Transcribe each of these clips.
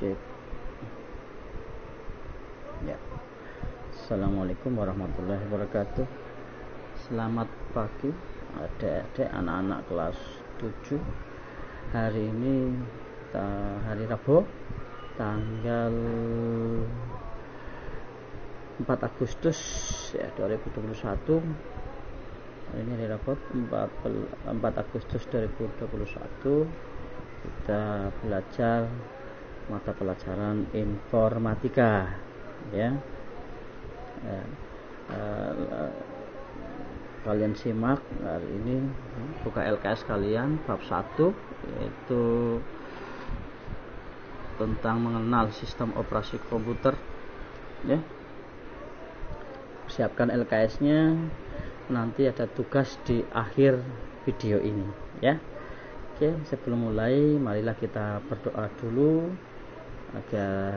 Cek. Ya. Assalamualaikum warahmatullahi wabarakatuh. Selamat pagi adik-adik anak-anak kelas 7. Hari ini hari Rabu tanggal 4 Agustus ya 2021. Ini hari Rabu 4 Agustus 2021. Kita belajar mata pelajaran informatika ya. Kalian simak hari ini buka LKS kalian bab 1, yaitu tentang mengenal sistem operasi komputer ya. Siapkan LKS-nya, nanti ada tugas di akhir video ini ya. Oke, sebelum mulai marilah kita berdoa dulu agar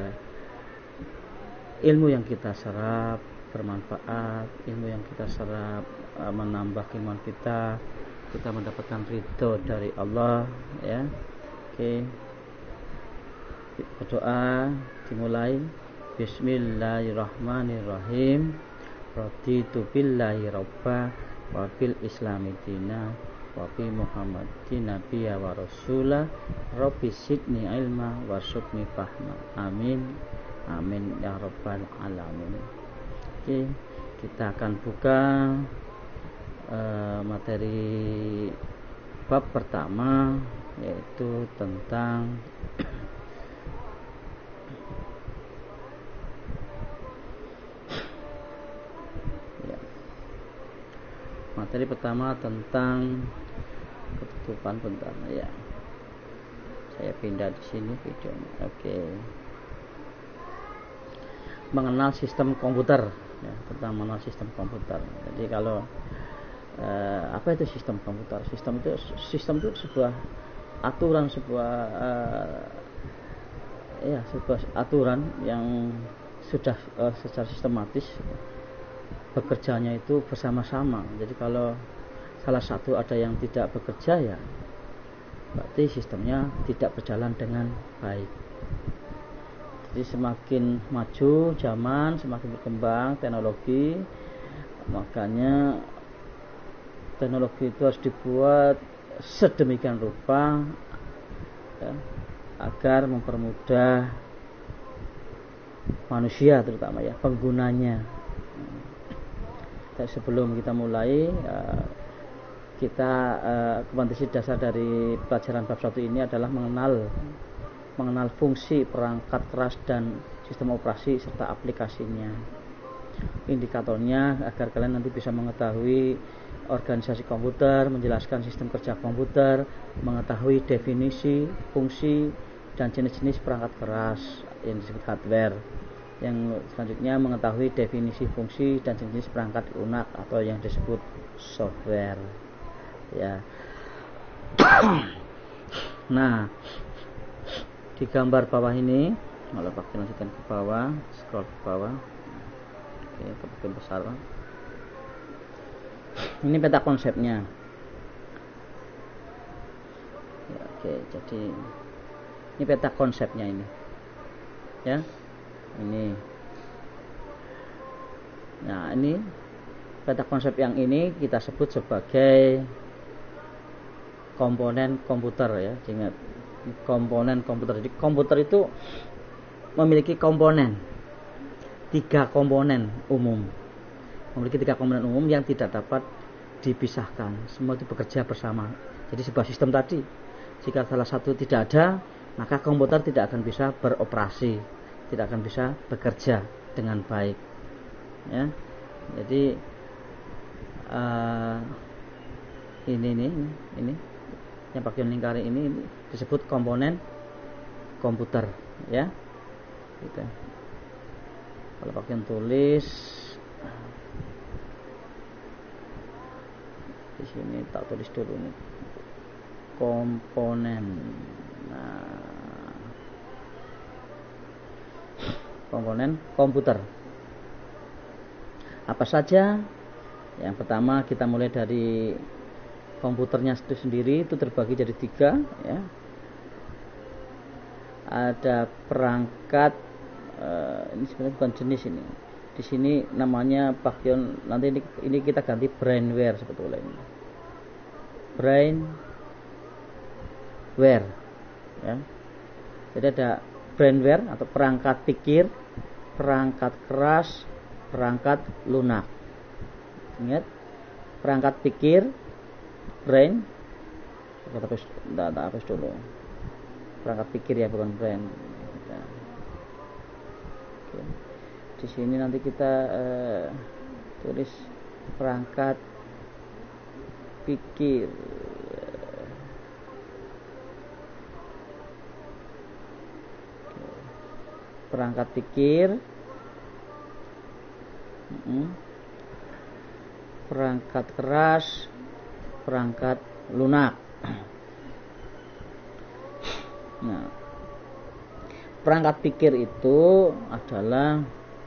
ilmu yang kita serap bermanfaat, ilmu yang kita serap menambah iman kita mendapatkan ridho dari Allah ya. Oke, berdoa dimulai. Bismillahirrahmanirrahim. Raditu billahi robba wa bil islami dina wa bi muhammadin nabiyya wa rasulah rabbi sidni ilma warzuqni fahma. Amin amin ya rabbal alamin. Oke, kita akan buka materi bab pertama, yaitu tentang materi pertama tentang ketutupan bentar ya. Saya pindah di sini videonya. Oke. Mengenal sistem komputer ya, tentang mengenal sistem komputer. Jadi kalau apa itu sistem komputer? Sistem itu sebuah aturan, sebuah aturan yang sudah secara sistematis bekerjanya itu bersama-sama. Jadi kalau salah satu ada yang tidak bekerja ya berarti sistemnya tidak berjalan dengan baik. Jadi semakin maju zaman, semakin berkembang teknologi, makanya teknologi itu harus dibuat sedemikian rupa ya, agar mempermudah manusia, terutama ya penggunanya. Sebelum kita mulai, kompetensi dasar dari pelajaran bab 1 ini adalah mengenal fungsi perangkat keras dan sistem operasi serta aplikasinya. Indikatornya agar kalian nanti bisa mengetahui organisasi komputer, menjelaskan sistem kerja komputer, mengetahui definisi, fungsi, dan jenis-jenis perangkat keras yang disebut hardware. Yang selanjutnya mengetahui definisi fungsi dan jenis perangkat lunak atau yang disebut software ya. Nah, di gambar bawah ini, kalau pakai lanjutkan ke bawah, scroll ke bawah. Oke, ke bagian besar. Ini peta konsepnya ya. Oke, jadi ini peta konsepnya ini ya. Nah, ini peta konsep yang ini kita sebut sebagai komponen komputer ya. Ingat, komponen komputer. Jadi komputer itu memiliki komponen, 3 komponen umum. Memiliki 3 komponen umum yang tidak dapat dipisahkan. Semua itu bekerja bersama. Jadi sebuah sistem tadi, jika salah satu tidak ada, maka komputer tidak akan bisa beroperasi, tidak akan bisa bekerja dengan baik ya. Jadi ini yang bagian lingkaran ini disebut komponen komputer ya gitu. Kalau bagian tulis di sini tak tulis dulu nih komponen. Nah, komponen komputer apa saja? Yang pertama kita mulai dari komputernya itu sendiri, itu terbagi jadi 3 ya. ada perangkat ini sebenarnya bukan jenis ini. Di sini namanya bagian, nanti ini kita ganti brainware sebetulnya ini. Brainware ya. Jadi ada brainware atau perangkat pikir, perangkat keras, perangkat lunak. Ingat, perangkat pikir, brain. Kita hapus dulu. Perangkat pikir ya, bukan brain. Oke. Di sini nanti kita tulis perangkat pikir. Perangkat pikir, perangkat keras, perangkat lunak. Nah, perangkat pikir itu adalah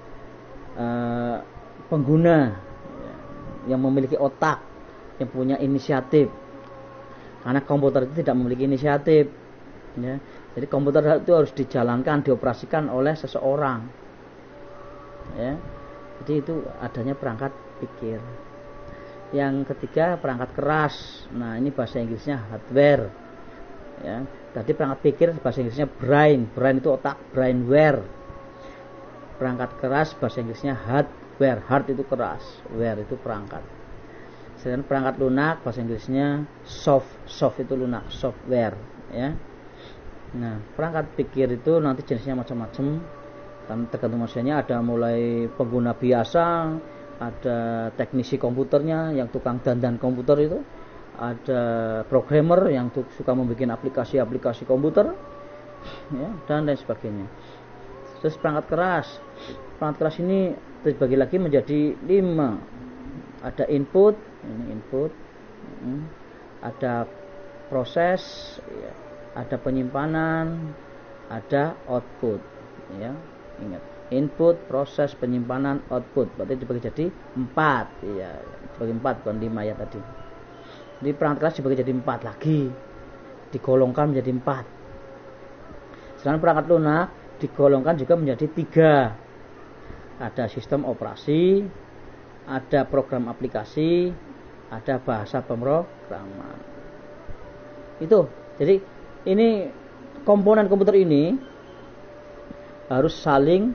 pengguna yang memiliki otak, yang punya inisiatif. Karena komputer itu tidak memiliki inisiatif, ya. Jadi komputer itu harus dijalankan, dioperasikan oleh seseorang, ya. Jadi itu adanya perangkat pikir. Yang ketiga perangkat keras. Nah, ini bahasa Inggrisnya hardware, ya. Tadi perangkat pikir bahasa Inggrisnya brain. Brain itu otak, brainware. Perangkat keras bahasa Inggrisnya hardware. Hard itu keras, ware itu perangkat. Sedangkan perangkat lunak bahasa Inggrisnya soft. Soft itu lunak, software, ya. Nah, perangkat pikir itu nanti jenisnya macam-macam, kan tergantung manusianya. Ada mulai pengguna biasa, ada teknisi komputernya yang tukang dandan komputer itu, ada programmer yang suka membuat aplikasi-aplikasi komputer, ya, dan lain sebagainya. Terus perangkat keras. Perangkat keras ini dibagi lagi menjadi 5. Ada input, ini input, ada proses, ya. Ada penyimpanan, ada output, ya. Ingat, input, proses, penyimpanan, output. Berarti dibagi jadi 4, ya. Dibagi 4 bukan 5 ya tadi. Jadi perangkat keras dibagi jadi 4 lagi, digolongkan menjadi 4. Sedangkan perangkat lunak digolongkan juga menjadi 3. Ada sistem operasi, ada program aplikasi, ada bahasa pemrograman. Itu. Jadi ini komponen komputer ini harus saling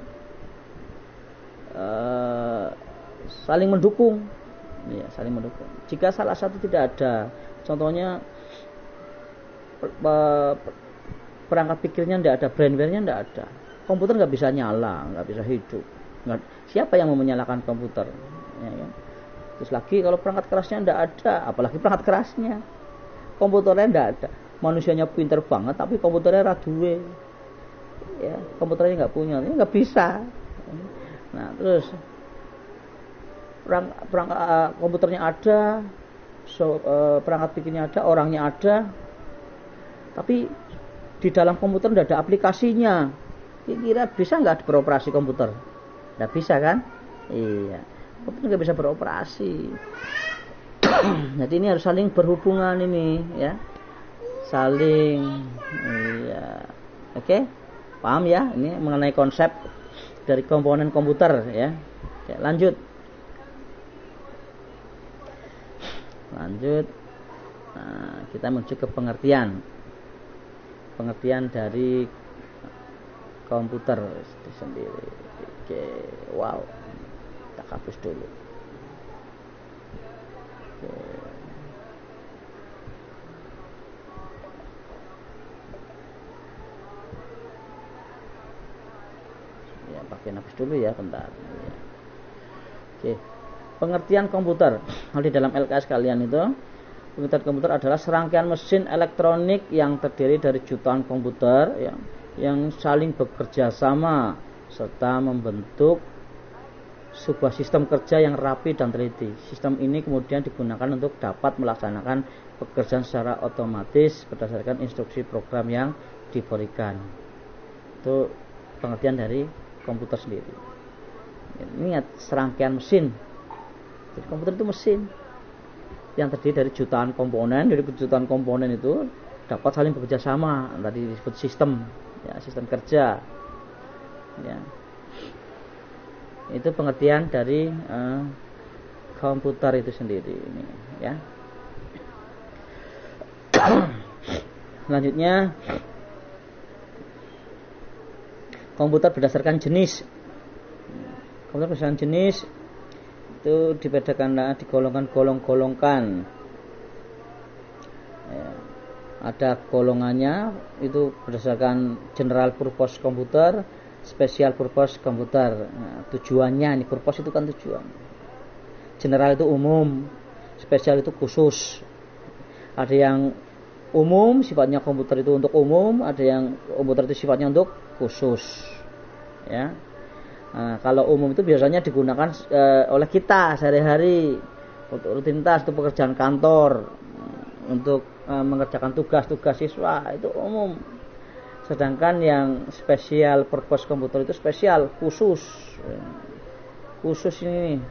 mendukung, ya, saling mendukung. Jika salah satu tidak ada, contohnya perangkat pikirnya tidak ada, brainware-nya tidak ada, komputer nggak bisa nyala, nggak bisa hidup. Siapa yang mau menyalakan komputer? Ya, ya. Terus lagi kalau perangkat kerasnya tidak ada, apalagi perangkat kerasnya, komputernya tidak ada. Manusianya pintar banget tapi komputernya raduwe, ya, komputernya nggak punya, ini nggak bisa. Nah, terus perangkat komputernya ada, perangkat pikirnya ada, orangnya ada, tapi di dalam komputer tidak ada aplikasinya. Kira-kira bisa nggak beroperasi komputer? Nggak bisa kan? Iya, komputer nggak bisa beroperasi. Jadi ini harus saling berhubungan ini, ya. Saling, iya. Oke, paham ya? Ini mengenai konsep dari komponen komputer, ya. Oke, lanjut. Nah, kita menuju ke pengertian dari komputer itu sendiri. Oke, wow. Kita hapus dulu. Oke. Pakai nafas dulu ya, bentar. Oke. Pengertian komputer. Di dalam LKS kalian itu, pengertian komputer adalah serangkaian mesin elektronik yang terdiri dari jutaan komputer yang saling bekerja sama serta membentuk sebuah sistem kerja yang rapi dan teliti. Sistem ini kemudian digunakan untuk dapat melaksanakan pekerjaan secara otomatis berdasarkan instruksi program yang diberikan. Itu pengertian dari komputer sendiri. Ingat, serangkaian mesin. Jadi komputer itu mesin yang terdiri dari jutaan komponen. Dari jutaan komponen itu dapat saling bekerja sama. Tadi disebut sistem, ya, sistem kerja. Ya. Itu pengertian dari komputer itu sendiri ini, ya. Selanjutnya, komputer berdasarkan jenis. Komputer berdasarkan jenis itu dibedakan, digolongkan. Ya. Ada golongannya itu berdasarkan general purpose komputer, special purpose komputer. Nah, tujuannya, ini purpose itu kan tujuan. General itu umum, special itu khusus. Ada yang umum, sifatnya komputer itu untuk umum, ada yang komputer itu sifatnya untuk khusus. Ya. Nah, kalau umum itu biasanya digunakan oleh kita sehari-hari untuk rutinitas, untuk pekerjaan kantor, untuk mengerjakan tugas-tugas siswa, itu umum. Sedangkan yang special purpose komputer itu spesial, khusus. Khusus ini.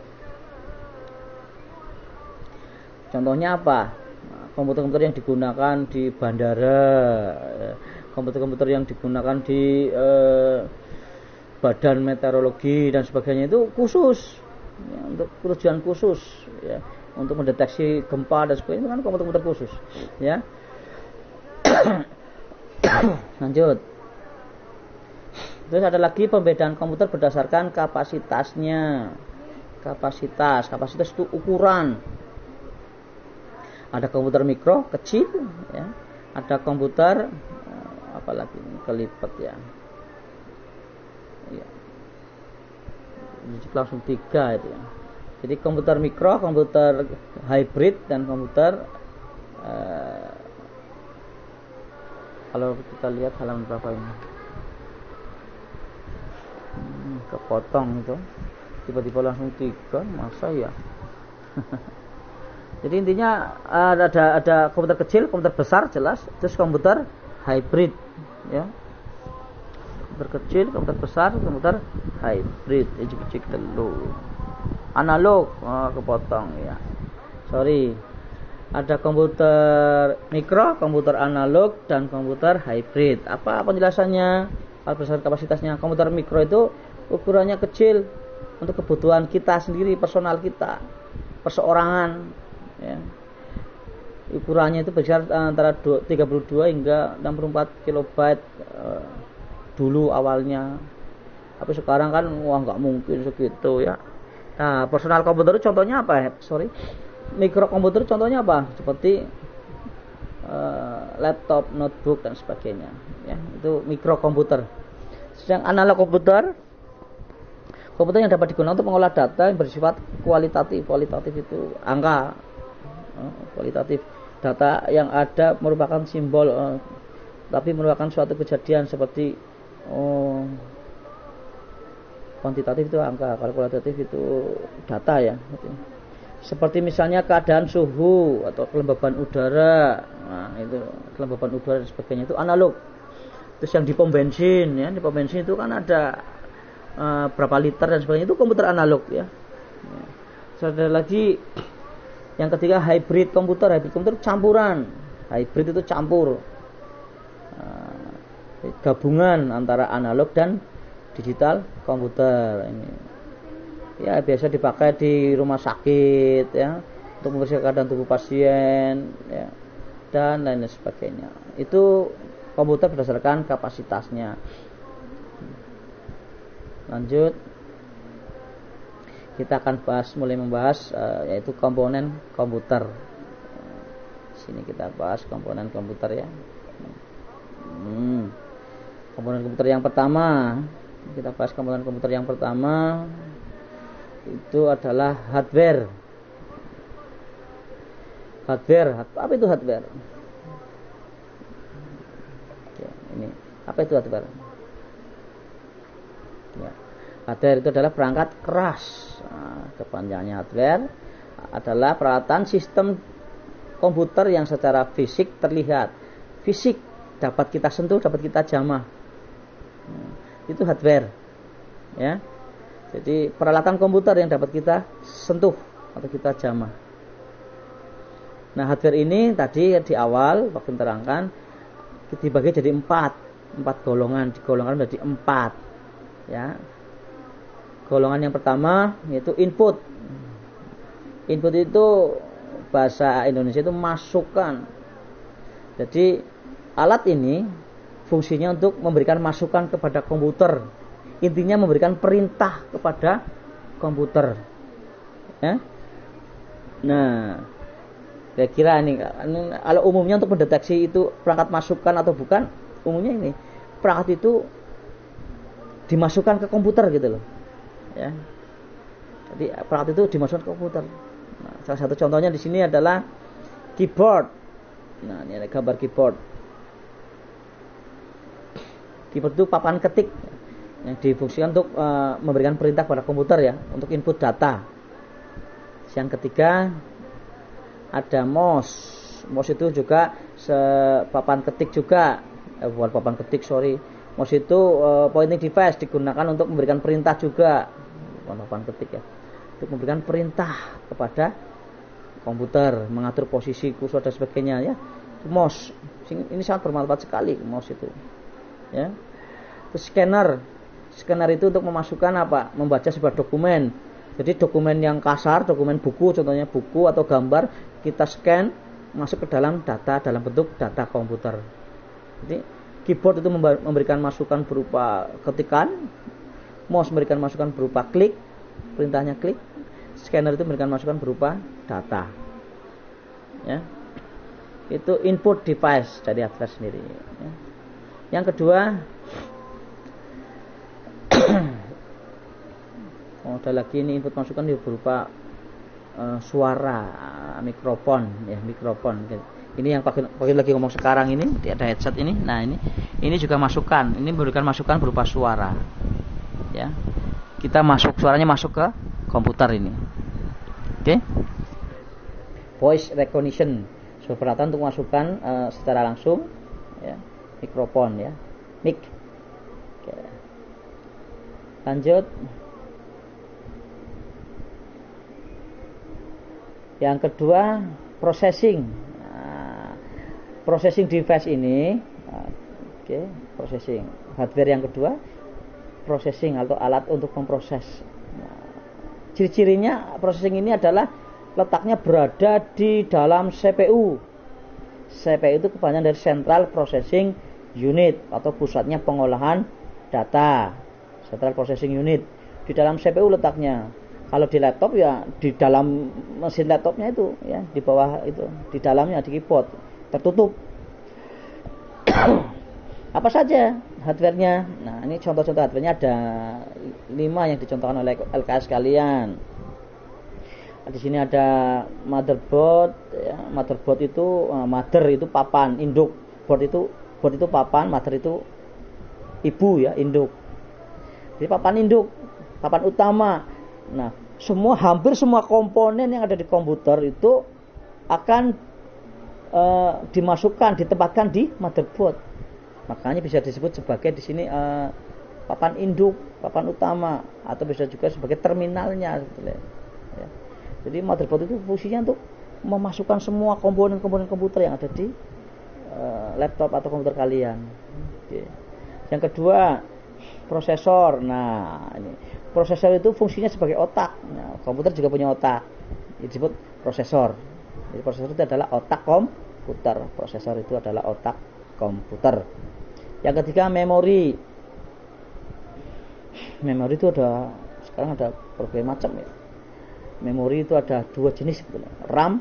Contohnya apa? Komputer-komputer yang digunakan di bandara, komputer-komputer yang digunakan di badan meteorologi dan sebagainya itu khusus, ya, untuk tujuan khusus, ya, untuk mendeteksi gempa dan sebagainya, itu kan komputer-komputer khusus, ya. Lanjut. Terus ada lagi pembedaan komputer berdasarkan kapasitasnya. Kapasitas itu ukuran. Ada komputer mikro, kecil, ya. Ada komputer apalagi kelipet, ya. Ya. Langsung 3 itu, ya. Jadi komputer mikro, komputer hybrid, dan komputer kalau kita lihat halaman berapa ini, kepotong itu, tiba-tiba langsung 3, masa ya? Jadi intinya ada komputer kecil, komputer besar jelas, terus komputer hybrid, ya. Komputer kecil, komputer besar, komputer hybrid, ejik-ejik dulu. Analog, kepotong, ya. Sorry. Ada komputer mikro, komputer analog, dan komputer hybrid. Apa penjelasannya? Berdasarkan kapasitasnya. Komputer mikro itu ukurannya kecil untuk kebutuhan kita sendiri, personal kita, perseorangan, ya. Ukurannya itu berkisar antara 32 hingga 64 kilobyte dulu awalnya. Tapi sekarang kan nggak mungkin segitu, ya. Nah, personal komputer itu contohnya apa? Mikrokomputer contohnya apa? Seperti laptop, notebook, dan sebagainya, ya. Itu mikrokomputer. Sedang analog komputer yang dapat digunakan untuk mengolah data yang bersifat kualitatif. Kualitatif itu angka, kualitatif. Data yang ada merupakan simbol, tapi merupakan suatu kejadian, seperti kuantitatif itu angka, kalau kualitatif itu data, ya. Seperti misalnya keadaan suhu atau kelembaban udara. Nah, itu kelembaban udara dan sebagainya itu analog. Terus yang di pom bensin, ya, di pom bensin itu kan ada berapa liter dan sebagainya, itu komputer analog, ya. Terus ada lagi yang ketiga hybrid komputer. Hybrid komputer campuran. Hybrid itu campur, gabungan antara analog dan digital komputer ini. Ya, biasa dipakai di rumah sakit, ya, untuk memeriksa keadaan tubuh pasien, ya, dan lain sebagainya. Itu komputer berdasarkan kapasitasnya. Lanjut, kita akan mulai membahas yaitu komponen komputer. Sini kita bahas komponen komputer, ya. Komponen komputer yang pertama, kita bahas komponen komputer yang pertama. Itu adalah hardware. Apa itu hardware? Ya, ini apa itu hardware? Ya, hardware itu adalah perangkat keras. Kepanjangannya hardware adalah peralatan sistem komputer yang secara fisik terlihat, fisik, dapat kita sentuh, dapat kita jamah. Itu hardware, ya. Jadi peralatan komputer yang dapat kita sentuh atau kita jamah. Nah, hardware ini tadi di awal waktu terangkan dibagi jadi 4. 4 golongan, digolongkan menjadi 4 ya. Golongan yang pertama yaitu input. Input itu bahasa Indonesia itu masukan. Jadi alat ini fungsinya untuk memberikan masukan kepada komputer. Intinya memberikan perintah kepada komputer ya. Nah, kira-kira ini kalau umumnya untuk mendeteksi itu perangkat masukan atau bukan, umumnya ini perangkat itu dimasukkan ke komputer gitu loh ya. Jadi perangkat itu dimasukkan ke komputer. Nah, salah satu contohnya di sini adalah keyboard. Nah, ini ada gambar keyboard. Keyboard itu papan ketik yang difungsikan untuk memberikan perintah kepada komputer ya, untuk input data. Yang ketiga ada mouse. Mouse itu juga papan ketik juga. Bukan papan ketik, sorry. Mouse itu pointing device, digunakan untuk memberikan perintah juga. Bukan papan ketik ya. Untuk memberikan perintah kepada komputer, mengatur posisi kursor dan sebagainya ya. Mouse. Ini sangat bermanfaat sekali mouse itu. Ya. Terus scanner. Scanner itu untuk memasukkan apa? Membaca sebuah dokumen. Jadi dokumen yang kasar, dokumen buku, contohnya buku atau gambar, kita scan masuk ke dalam data dalam bentuk data komputer. Jadi keyboard itu memberikan masukan berupa ketikan, mouse memberikan masukan berupa klik, perintahnya klik, scanner itu memberikan masukan berupa data. Ya. Itu input device dari hardware sendiri. Ya. Yang kedua, ada lagi ini input masukan berupa suara, mikrofon ya, mikrofon. Ini yang pakai lagi ngomong sekarang ini, ada headset ini. Nah, ini juga masukan. Ini memberikan masukan berupa suara. Ya. Kita suaranya masuk ke komputer ini. Oke. Voice recognition, peralatan untuk masukkan secara langsung ya, mikrofon ya, mic. Oke. Lanjut. Yang kedua, processing. Nah, processing device ini, processing hardware yang kedua, processing atau alat untuk memproses. Nah, ciri-cirinya processing ini adalah letaknya berada di dalam CPU. CPU itu kepanjangan dari Central Processing Unit atau pusatnya pengolahan data. Central Processing Unit. Di dalam CPU letaknya. Kalau di laptop ya di dalam mesin laptopnya itu ya, di bawah itu, di dalamnya di keyboard tertutup. Apa saja hardware-nya? Nah, ini contoh-contoh hardware-nya ada 5 yang dicontohkan oleh LKS kalian. Di sini ada motherboard ya. Motherboard itu mother itu papan, induk. Board itu papan, mother itu ibu ya, induk. Jadi papan induk, papan utama. Nah, hampir semua komponen yang ada di komputer itu akan ditempatkan di motherboard. Makanya bisa disebut sebagai di sini papan induk, papan utama, atau bisa juga sebagai terminalnya. Ya. Jadi motherboard itu fungsinya untuk memasukkan semua komponen-komponen komputer yang ada di laptop atau komputer kalian. Oke. Yang kedua, prosesor. Nah, ini prosesor itu fungsinya sebagai otak. Nah, komputer juga punya otak. Disebut prosesor. Jadi prosesor itu adalah otak komputer. Prosesor itu adalah otak komputer. Yang ketiga, memori. Memori itu sekarang ada berbagai macam ya. Memori itu ada 2 jenis sebetulnya. RAM,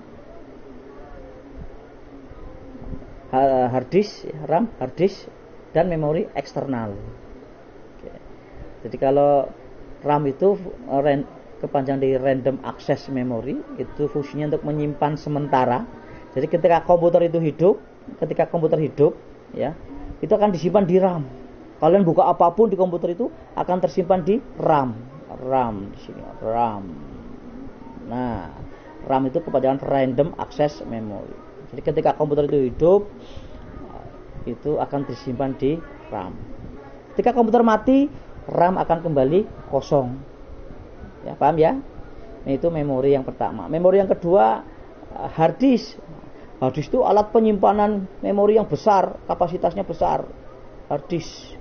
hard disk, RAM, hard disk, dan memori eksternal. Oke. Jadi kalau RAM itu kepanjangan dari random access memory, itu fungsinya untuk menyimpan sementara. Jadi ketika komputer hidup ya, itu akan disimpan di RAM. Kalian buka apapun di komputer itu akan tersimpan di RAM. RAM di sini, RAM. Nah, RAM itu kepanjangan random access memory. Jadi ketika komputer itu hidup, itu akan disimpan di RAM. Ketika komputer mati, RAM akan kembali kosong. Ya, paham ya? Nah, itu memori yang pertama. Memori yang kedua, hard disk. Hard disk itu alat penyimpanan memori yang besar, kapasitasnya besar. hard disk.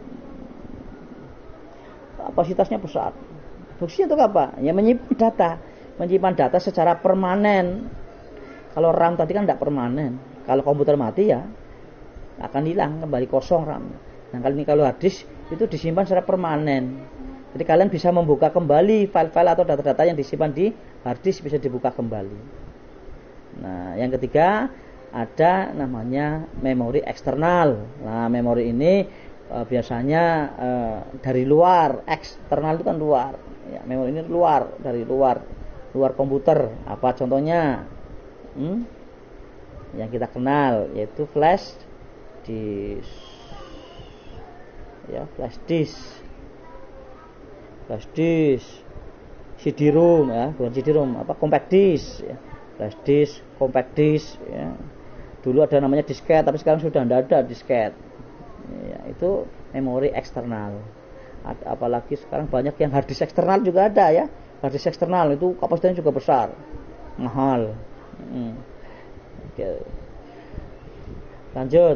Kapasitasnya besar. Fungsinya untuk apa? Ya menyimpan data secara permanen. Kalau RAM tadi kan tidak permanen. Kalau komputer mati ya akan hilang, kembali kosong RAM. Nah kali ini kalau hard disk itu disimpan secara permanen. Jadi kalian bisa membuka kembali file-file atau data-data yang disimpan di hard disk, bisa dibuka kembali. Nah yang ketiga ada namanya memori eksternal. Nah memori ini biasanya dari luar. Eksternal itu kan luar ya, memori ini luar, dari luar komputer. Apa contohnya? Yang kita kenal yaitu flash disk ya, flash disk, CD-ROM ya, bukan CD-ROM, compact disk ya. Flash disk, compact disk ya. Dulu ada namanya disket, tapi sekarang sudah tidak ada disket ya, itu memori eksternal. Apalagi sekarang banyak yang hard disk eksternal juga ada ya. Hard disk eksternal itu kapasitasnya juga besar, mahal. Oke. Lanjut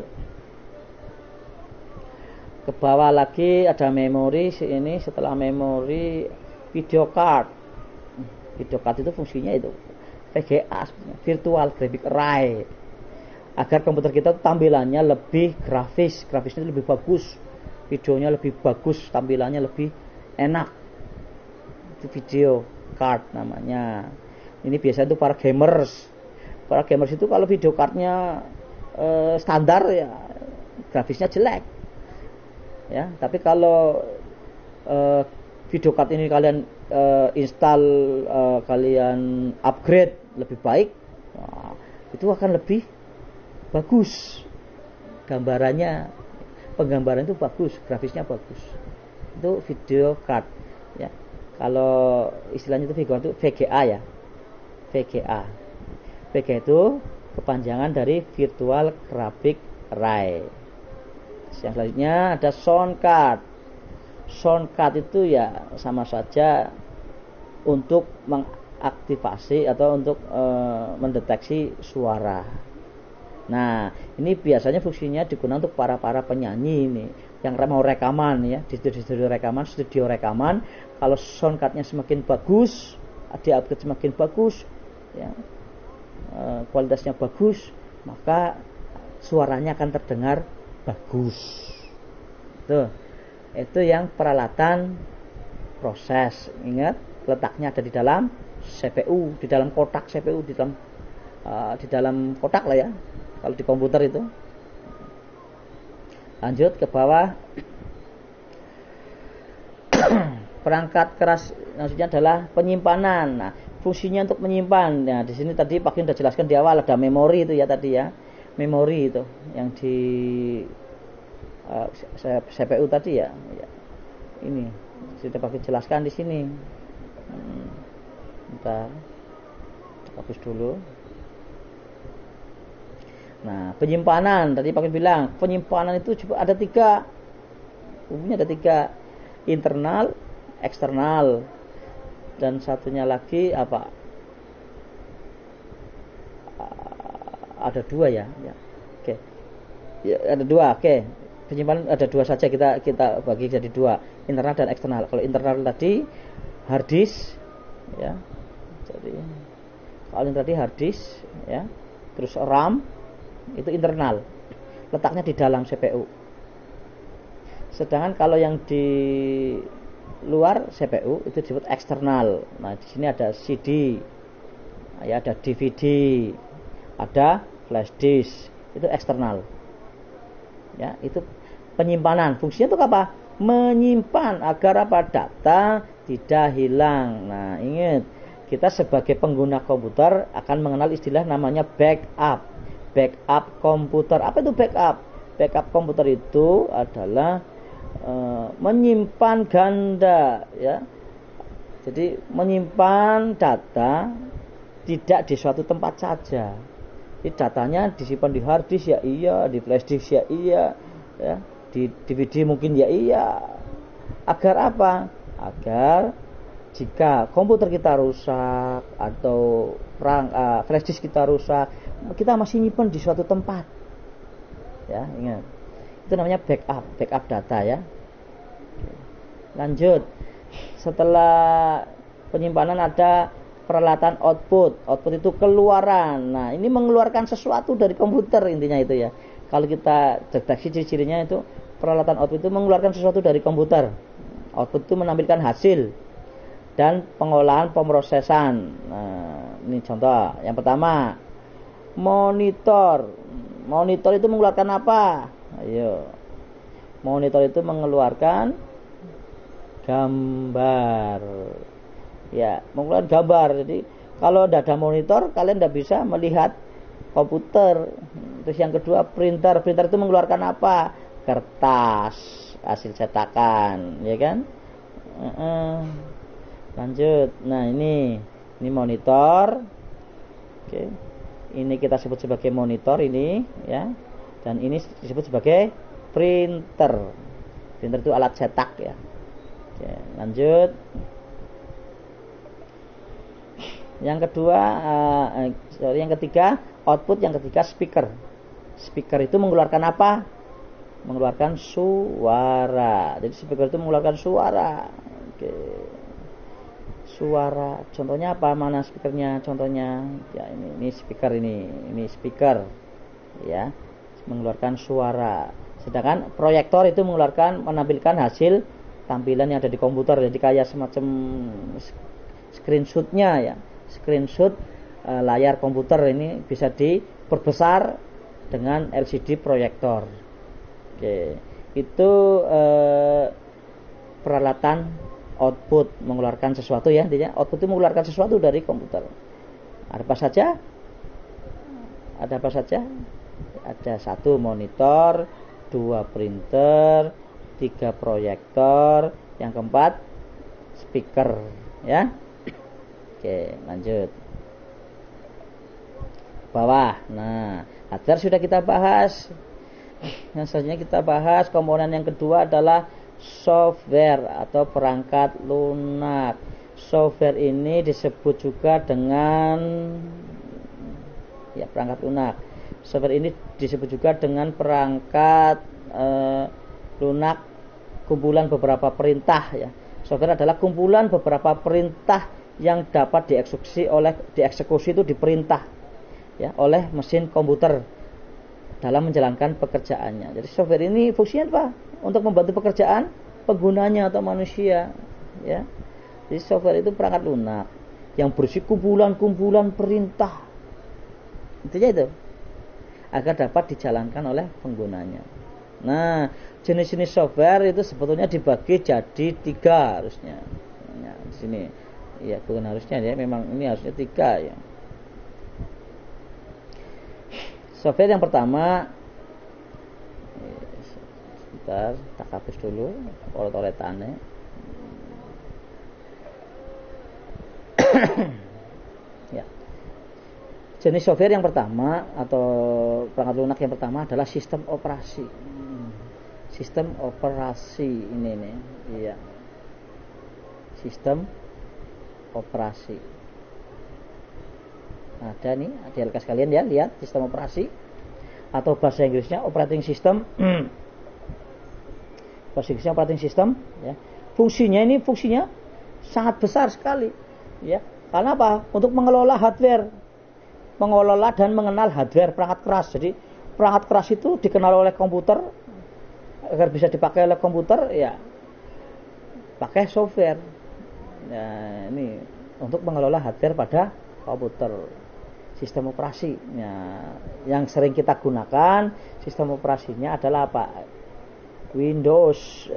ke bawah lagi ada memori. Ini setelah memori, video card. Video card itu fungsinya itu VGA, virtual graphic array, agar komputer kita tampilannya lebih grafisnya lebih bagus, videonya lebih bagus, tampilannya lebih enak. Itu video card namanya. Ini biasanya itu para gamers itu kalau video cardnya standar ya grafisnya jelek ya. Tapi kalau video card ini kalian install, kalian upgrade lebih baik, nah, itu akan lebih bagus gambarannya, penggambaran itu bagus, grafisnya bagus. Itu video card ya. Kalau istilahnya itu video card itu VGA ya. VGA itu kepanjangan dari virtual graphic array. Yang selanjutnya ada sound card. Sound card itu ya sama saja untuk mengaktifasi atau untuk mendeteksi suara. Nah, ini biasanya fungsinya digunakan untuk para penyanyi ini yang mau rekaman ya, di studio rekaman. Kalau sound cardnya semakin bagus, di-upgrade semakin bagus ya, kualitasnya bagus, maka suaranya akan terdengar bagus. Itu yang peralatan proses. Ingat, letaknya ada di dalam CPU, di dalam kotak CPU, di dalam kotak lah ya, kalau di komputer itu. Lanjut ke bawah. Perangkat keras maksudnya adalah penyimpanan. Nah, fungsinya untuk menyimpan. Nah, di sini tadi Pak Yun sudah jelaskan di awal ada memori itu ya tadi ya. Memori itu yang di CPU tadi ya. Ini sudah Pak Yun jelaskan di sini. Bentar. Hapus dulu. Nah, penyimpanan tadi Pak Yun bilang, penyimpanan itu juga ada 3. Umumnya ada 3. Internal, eksternal, dan satunya lagi apa? Ada 2 ya. Oke. Ya, ada 2. Oke. Penyimpanan ada 2 saja, kita bagi jadi 2, internal dan eksternal. Kalau internal tadi hard disk ya. Jadi kalau yang tadi hard disk ya. Terus RAM itu internal. Letaknya di dalam CPU. Sedangkan kalau yang di luar CPU itu disebut eksternal. Nah, di sini ada CD, ya, ada DVD, ada flash disk, itu eksternal. Ya, itu penyimpanan. Fungsinya itu apa? Menyimpan agar apa? Data tidak hilang. Nah, ingat, kita sebagai pengguna komputer akan mengenal istilah namanya backup. Backup komputer. Apa itu backup? Backup komputer itu adalah menyimpan ganda ya. Jadi menyimpan data tidak di suatu tempat saja. Jadi datanya disimpan di hard disk ya iya, di flash disk ya iya, ya, di DVD mungkin ya iya. Agar apa? Agar jika komputer kita rusak atau flash disk kita rusak, kita masih nyimpan di suatu tempat. Ya, ingat. Itu namanya backup data ya. Lanjut. Setelah penyimpanan ada peralatan output. Output itu keluaran. Nah, ini mengeluarkan sesuatu dari komputer intinya itu ya. Kalau kita deteksi ciri-cirinya itu peralatan output itu mengeluarkan sesuatu dari komputer. Output itu menampilkan hasil dan pengolahan pemrosesan. Nah, ini contoh. Yang pertama, monitor. Monitor itu mengeluarkan apa? Ayo. Monitor itu mengeluarkan gambar. Ya, mengeluarkan gambar. Jadi kalau tidak ada monitor, kalian tidak bisa melihat komputer. Terus yang kedua, printer. Printer itu mengeluarkan apa? Kertas, hasil cetakan, ya kan? Lanjut. Nah, ini monitor. Oke. Ini kita sebut sebagai monitor ini, ya. Dan ini disebut sebagai printer. Printer itu alat cetak ya. Oke, lanjut. Yang kedua, yang ketiga, output yang ketiga speaker. Speaker itu mengeluarkan apa? Mengeluarkan suara. Jadi speaker itu mengeluarkan suara. Oke. Suara. Contohnya apa? Mana speakernya? Contohnya, ya ini speaker ini speaker. Ya, mengeluarkan suara. Sedangkan proyektor itu menampilkan hasil tampilan yang ada di komputer. Jadi kayak semacam screenshotnya ya. Screenshot layar komputer ini bisa diperbesar dengan LCD proyektor. Oke, itu peralatan output mengeluarkan sesuatu ya, intinya output itu mengeluarkan sesuatu dari komputer. Ada apa saja? Ada 1 monitor, 2 printer, 3 proyektor, yang keempat speaker ya. Oke, lanjut. Bawah. Nah, hardware sudah kita bahas. Yang selanjutnya kita bahas komponen yang kedua adalah software atau perangkat lunak. Software ini disebut juga dengan perangkat lunak. Software ini disebut juga dengan perangkat lunak kumpulan beberapa perintah ya. Software adalah kumpulan beberapa perintah yang dapat dieksekusi itu diperintah ya oleh mesin komputer dalam menjalankan pekerjaannya. Jadi software ini fungsinya apa? Untuk membantu pekerjaan penggunanya atau manusia ya. Jadi software itu perangkat lunak yang berisi kumpulan-kumpulan perintah. Intinya itu agar dapat dijalankan oleh penggunanya. Nah, jenis-jenis software itu sebetulnya dibagi jadi 3 harusnya. Nah, di sini ya, bukan harusnya ya, memang ini harusnya 3 ya. Software yang pertama, sebentar, tak hapus dulu oret-oretannya. Ya. Jenis software yang pertama atau perangkat lunak yang pertama adalah sistem operasi. Sistem operasi ini nih, iya. Sistem operasi. Ada nih, adik-adik sekalian ya, lihat sistem operasi atau bahasa Inggrisnya operating system. Bahasa Inggrisnya operating system ya. Fungsinya sangat besar sekali ya. Karena apa? Untuk mengelola hardware, mengelola dan mengenal hardware perangkat keras. Jadi perangkat keras itu dikenal oleh komputer agar bisa dipakai oleh komputer ya. Pakai software. Nah, ini untuk mengelola hardware pada komputer. Sistem operasi yang sering kita gunakan sistem operasinya adalah apa? Windows.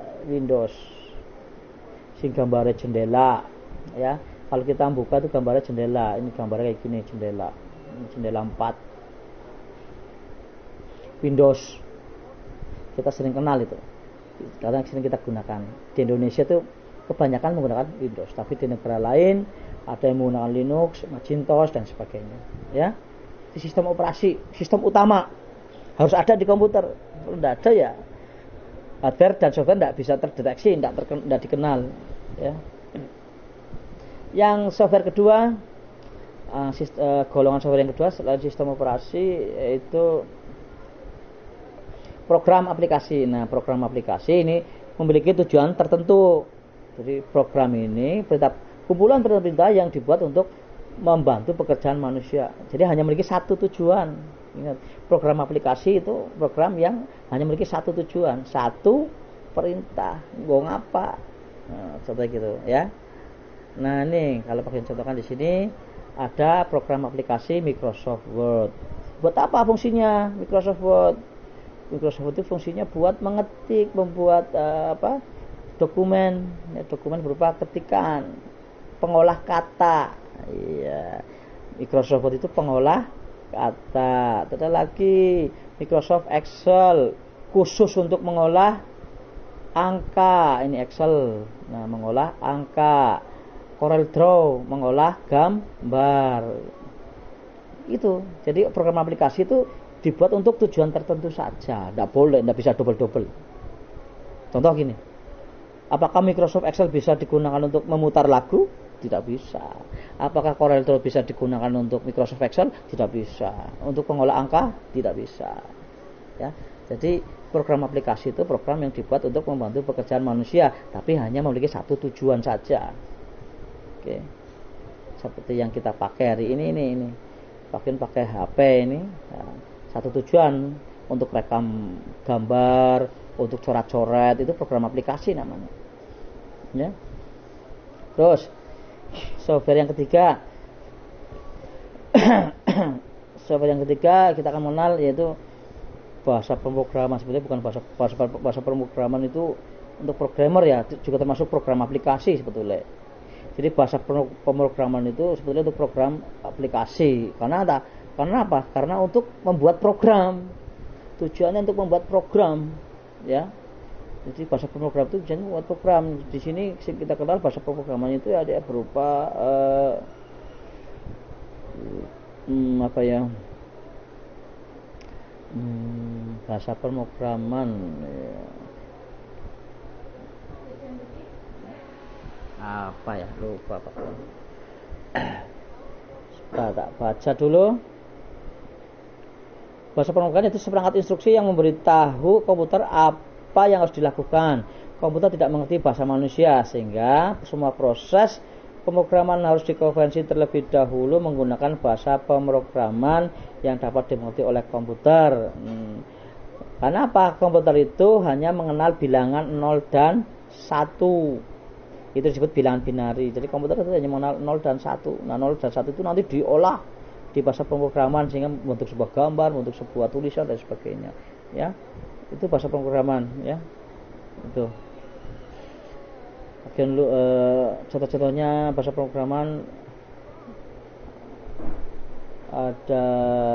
Sing gambarnya jendela ya. Kalau kita buka itu gambarnya jendela. Ini gambarnya kayak gini, jendela. Ini jendela 4. Windows. Kita sering kenal itu. Karena sering kita gunakan. Di Indonesia itu kebanyakan menggunakan Windows, tapi di negara lain ada yang menggunakan Linux, Macintosh dan sebagainya. Ya, di sistem operasi, sistem utama harus ada di komputer. Kalau tidak ada ya, hardware dan software tidak bisa terdeteksi, tidak dikenal. Ya. Yang software kedua, golongan software yang kedua selain sistem operasi yaitu program aplikasi. Nah, program aplikasi ini memiliki tujuan tertentu. Jadi program ini kumpulan perintah yang dibuat untuk membantu pekerjaan manusia. Jadi hanya memiliki satu tujuan. Ingat, program aplikasi itu program yang hanya memiliki satu tujuan, satu perintah. Nggo ngapa? Nah, contoh gitu ya. Nah, ini kalau pakai contohkan di sini ada program aplikasi Microsoft Word. Buat apa fungsinya Microsoft Word? Microsoft Word itu fungsinya buat mengetik, membuat dokumen, dokumen berupa ketikan, pengolah kata. Iya. Microsoft Word itu pengolah kata. Ada lagi Microsoft Excel khusus untuk mengolah angka. Ini Excel. Nah, mengolah angka. Corel Draw mengolah gambar. Itu. Jadi program aplikasi itu dibuat untuk tujuan tertentu saja. Tidak boleh, tidak bisa double-double. Contoh gini. Apakah Microsoft Excel bisa digunakan untuk memutar lagu? Tidak bisa. Apakah Corel Draw bisa digunakan untuk Microsoft Excel? Tidak bisa. Untuk pengolah angka? Tidak bisa. Ya. Jadi program aplikasi itu program yang dibuat untuk membantu pekerjaan manusia, tapi hanya memiliki satu tujuan saja. Oke. Seperti yang kita pakai hari ini. Pakai HP ini. Ya. Satu tujuan untuk rekam gambar, untuk coret-coret, itu program aplikasi namanya. Ya. Terus software yang ketiga. Software yang ketiga kita akan mengenal yaitu bahasa pemrograman. Sebetulnya bukan bahasa pemrograman itu untuk programmer ya, juga termasuk program aplikasi sebetulnya. Jadi bahasa pemrograman itu sebetulnya untuk program aplikasi. Karena apa? Karena untuk membuat program. Tujuannya untuk membuat program, ya. Jadi bahasa pemrograman itu tujuannya membuat program. Di sini kita kenal bahasa pemrograman itu ada berupa bahasa pemrograman. Ya. Apa ya, lupa Pak. Tak baca dulu. Bahasa pemrograman itu seperangkat instruksi yang memberitahu komputer apa yang harus dilakukan. Komputer tidak mengerti bahasa manusia, sehingga semua proses pemrograman harus dikonvensi terlebih dahulu menggunakan bahasa pemrograman yang dapat dimengerti oleh komputer. Karena apa? Komputer itu hanya mengenal bilangan 0 dan 1. Itu disebut bilangan binari. Jadi komputer itu hanya mengenal 0 dan 1. Nah, 0 dan 1 itu nanti diolah di bahasa pemrograman sehingga membentuk sebuah gambar, membentuk sebuah tulisan dan sebagainya. Ya. Itu bahasa pemrograman, ya. Itu. Bagian contoh-contohnya bahasa pemrograman ada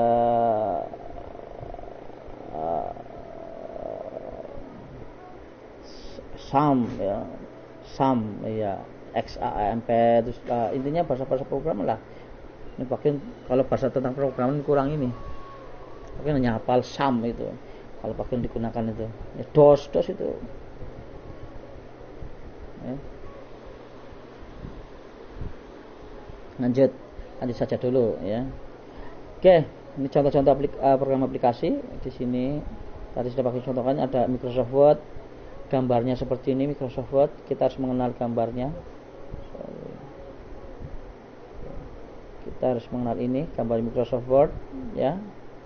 SAM ya. SAM ya, XAMP, terus intinya bahasa-bahasa program lah. Ini bagian kalau bahasa tentang programan kurang ini. Bagian hanya hafal SAM itu. Kalau bagian digunakan itu, ya, DOS itu. Ya. Lanjut saja dulu ya. Oke, ini contoh-contoh program aplikasi. Di sini tadi sudah pakai contohnya ada Microsoft Word. Gambarnya seperti ini Microsoft Word. Kita harus mengenal gambarnya. Kita harus mengenal ini gambar Microsoft Word, ya.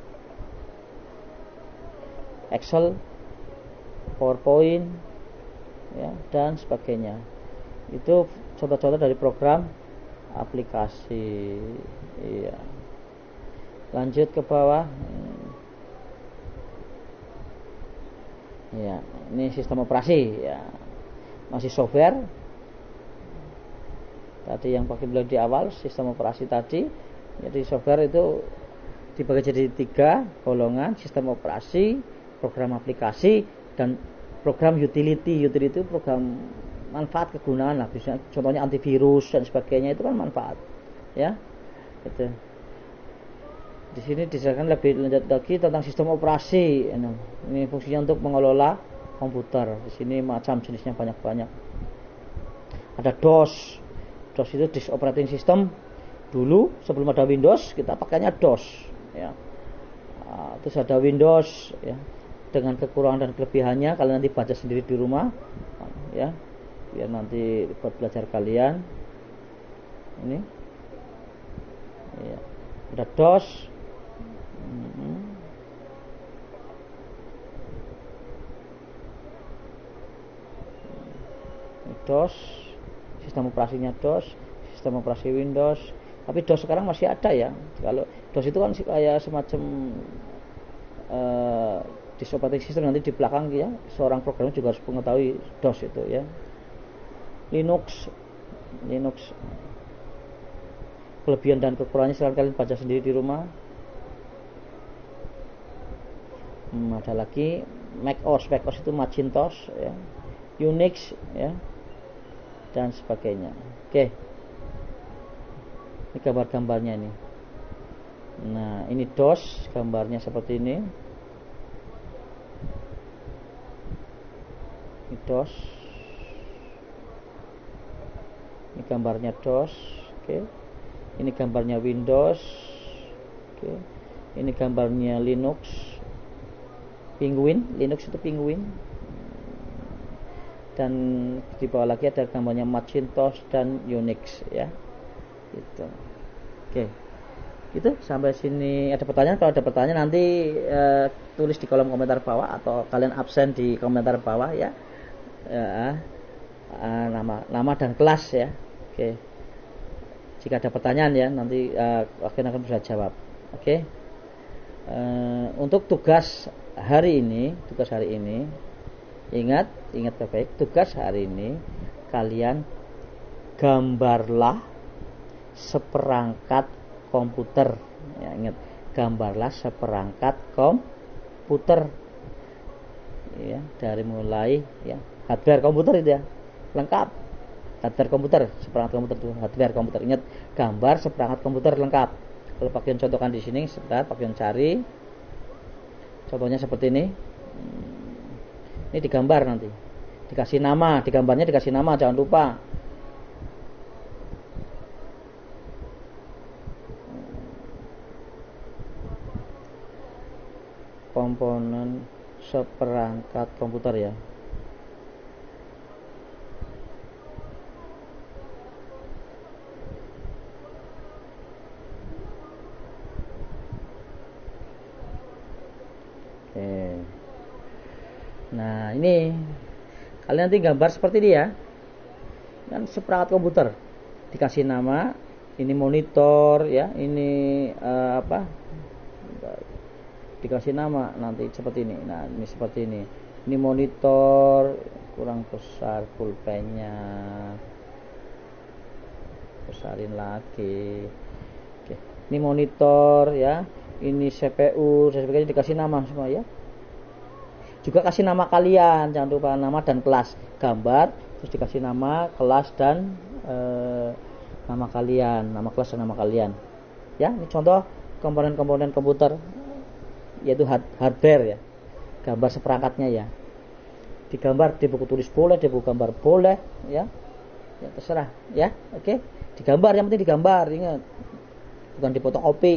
Excel, PowerPoint, ya, dan sebagainya. Itu contoh-contoh dari program aplikasi. Iya. Lanjut ke bawah. Ya, ini sistem operasi ya. Masih software. Tadi yang pakai bilang di awal sistem operasi tadi. Jadi software itu dibagi jadi 3 golongan: sistem operasi, program aplikasi, dan program utility. Utility itu program manfaat kegunaan lah. Bisa contohnya antivirus dan sebagainya, itu kan manfaat. Ya. Itu. Di sini dijelaskan lebih lanjut lagi tentang sistem operasi. Ini fungsinya untuk mengelola komputer. Di sini macam jenisnya banyak-banyak. Ada DOS. DOS itu disk operating system. Dulu sebelum ada Windows kita pakainya DOS. Ya. Terus ada Windows. Ya. dengan kekurangan dan kelebihannya kalian nanti baca sendiri di rumah ya, biar nanti buat belajar kalian. Ini ya, ada DOS. DOS, sistem operasinya DOS, sistem operasi Windows. Tapi DOS sekarang masih ada ya. Kalau DOS itu kan kayak semacam di operating system, nanti di belakang ya seorang programmer juga harus mengetahui DOS itu ya. Linux kelebihan dan kekurangannya silahkan kalian baca sendiri di rumah. Ada lagi Mac OS itu Macintosh ya, Unix ya, dan sebagainya. Oke. Ini gambar-gambarnya ini. Nah, ini DOS, gambarnya seperti ini. Ini DOS. Ini gambarnya DOS. Oke. Ini gambarnya Windows. Oke. Ini gambarnya Linux. Linux itu Penguin. Dan di bawah lagi ada gambarnya Macintosh dan Unix ya. Gitu. Oke. Itu sampai sini. Ada pertanyaan? Kalau ada pertanyaan nanti tulis di kolom komentar bawah atau kalian absen di komentar bawah ya. Nama dan kelas ya. Oke. Jika ada pertanyaan ya nanti akan bisa jawab. Oke. Untuk tugas hari ini ingat baik, tugas hari ini kalian gambarlah seperangkat komputer ya, ingat, gambarlah seperangkat komputer ya, dari mulai ya hardware komputer itu ya lengkap, hardware komputer, seperangkat komputer itu hardware komputer, ingat, gambar seperangkat komputer lengkap. Kalau Pak Yon contohkan di sini, sebentar Pak Yon cari contohnya seperti ini. Ini digambar, nanti dikasih nama, di gambarnya dikasih nama, jangan lupa. Komponen seperangkat komputer ya. Oke. Nah, ini kalian nanti gambar seperti ini ya. Kan seperangkat komputer. Dikasih nama, ini monitor ya, ini dikasih nama nanti seperti ini. Nah, ini seperti ini. Ini monitor kurang besar pulpennya. Besarin lagi. Oke. Ini monitor ya. Ini CPU, sebagainya dikasih nama semua ya. Juga kasih nama kalian, jangan lupa nama dan kelas. Gambar, terus dikasih nama, kelas dan nama kalian, nama kelas dan nama kalian. Ya, ini contoh komponen-komponen komputer, yaitu hardware ya. Gambar seperangkatnya ya. Digambar di buku tulis boleh, di buku gambar boleh, ya. Ya terserah, ya. Oke. Digambar, yang penting digambar, ingat. Bukan difotokopi.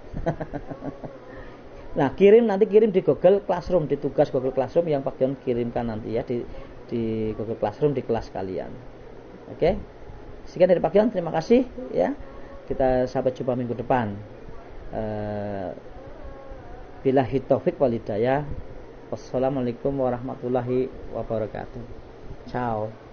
Nah, nanti kirim di Google Classroom, di tugas Google Classroom yang Pak Yon kirimkan nanti ya di Google Classroom di kelas kalian. Oke. Sekian dari Pak Yon, terima kasih ya. Kita sampai jumpa minggu depan. Billahi taufik wal hidayah. Wassalamualaikum warahmatullahi wabarakatuh. Ciao.